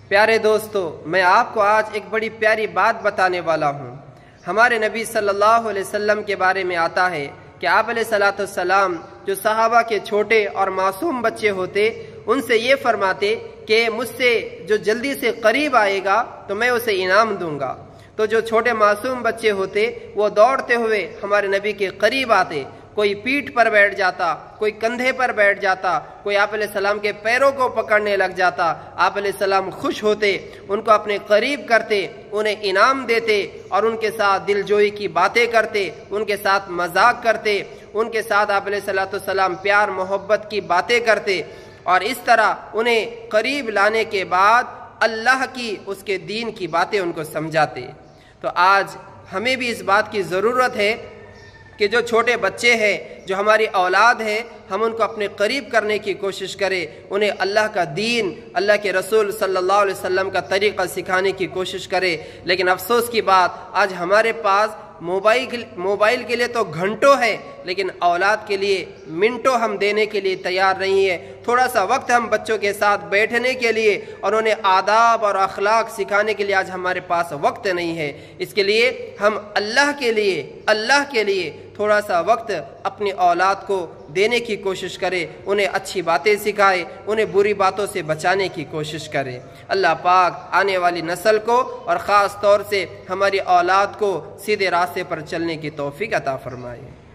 پیارے دوستو، میں آپ کو آج ایک بڑی پیاری بات بتانے والا ہوں۔ ہمارے نبی صلی اللہ علیہ وسلم کے بارے میں آتا ہے کہ آپ علیہ السلام جو صحابہ کے چھوٹے اور معصوم بچے ہوتے ان سے یہ فرماتے کہ مجھ سے جو جلدی سے قریب آئے گا تو میں اسے انعام دوں گا۔ تو جو چھوٹے معصوم بچے ہوتے وہ دوڑتے ہوئے ہمارے نبی کے قریب آتے، کوئی پیٹھ پر بیٹھ جاتا، کوئی کندھے پر بیٹھ جاتا، کوئی آپ علیہ السلام کے پیروں کو پکڑنے لگ جاتا۔ آپ علیہ السلام خوش ہوتے، ان کو اپنے قریب کرتے، انہیں انعام دیتے اور ان کے ساتھ دل جوئی کی باتیں کرتے، ان کے ساتھ مذاق کرتے، ان کے ساتھ آپ علیہ السلام پیار محبت کی باتیں کرتے، اور اس طرح انہیں قریب لانے کے بعد اللہ کی اس کے دین کی باتیں ان کو سمجھاتے۔ تو آج ہمیں بھی اس بات کی ضرورت ہے کہ جو چھوٹے بچے ہیں، جو ہماری اولاد ہے، ہم ان کو اپنے قریب کرنے کی کوشش کریں، انہیں اللہ کا دین، اللہ کے رسول صلی اللہ علیہ وسلم کا طریقہ سکھانے کی کوشش کریں۔ لیکن افسوس کی بات، آج ہمارے پاس موبائل کے لیے تو گھنٹوں ہے، لیکن اولاد کے لیے منٹوں ہم دینے کے لیے تیار نہیں ہے۔ تھوڑا سا وقت ہم بچوں کے ساتھ بیٹھنے کے لیے اور انہیں آداب اور اخلاق سکھانے کے لیے آج ہمارے پاس وقت نہیں ہے۔ اس کے لیے ہم اللہ کے لیے تھوڑا سا وقت اپنی اولاد کو دینے کی کوشش کرے، انہیں اچھی باتیں سکھائے، انہیں بری باتوں سے بچانے کی کوشش کرے۔ اللہ پاک آنے والی نسل کو اور خاص طور سے ہماری اولاد کو سیدھے راستے پر چلنے کی توفیق عطا فرمائے۔